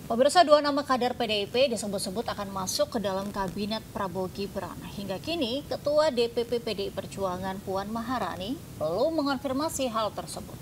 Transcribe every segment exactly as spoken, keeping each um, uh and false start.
Pemirsa, dua nama kader P D I P disebut-sebut akan masuk ke dalam kabinet Prabowo Gibran. Hingga kini, Ketua D P P P D I Perjuangan Puan Maharani belum mengonfirmasi hal tersebut.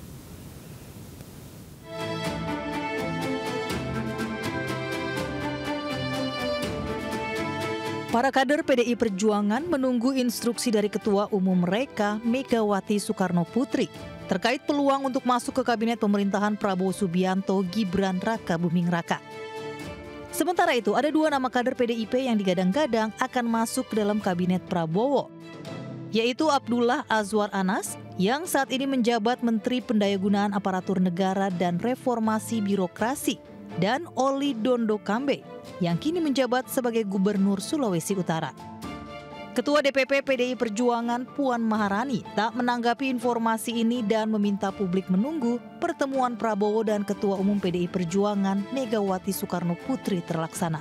Para kader P D I Perjuangan menunggu instruksi dari Ketua Umum mereka, Megawati Soekarno Putri, terkait peluang untuk masuk ke kabinet pemerintahan Prabowo Subianto Gibran Raka Buming Raka. Sementara itu, ada dua nama kader P D I P yang digadang-gadang akan masuk ke dalam kabinet Prabowo, yaitu Abdullah Azwar Anas yang saat ini menjabat Menteri Pendayagunaan Aparatur Negara dan Reformasi Birokrasi, dan Oli Dondo Kambe yang kini menjabat sebagai Gubernur Sulawesi Utara. Ketua D P P P D I Perjuangan Puan Maharani tak menanggapi informasi ini dan meminta publik menunggu pertemuan Prabowo dan Ketua Umum P D I Perjuangan Megawati Soekarno Putri terlaksana.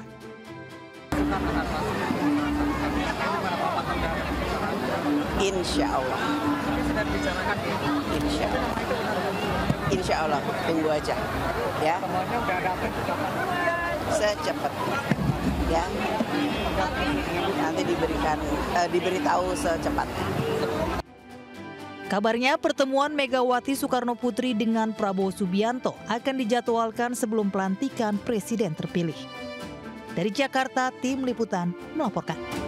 Insya Allah. Insya Allah. Insya Allah, tunggu aja, ya. Secepatnya, ya. Nanti diberikan, eh, diberitahu secepatnya. Kabarnya pertemuan Megawati Soekarno Putri dengan Prabowo Subianto akan dijadwalkan sebelum pelantikan presiden terpilih. Dari Jakarta, tim liputan melaporkan.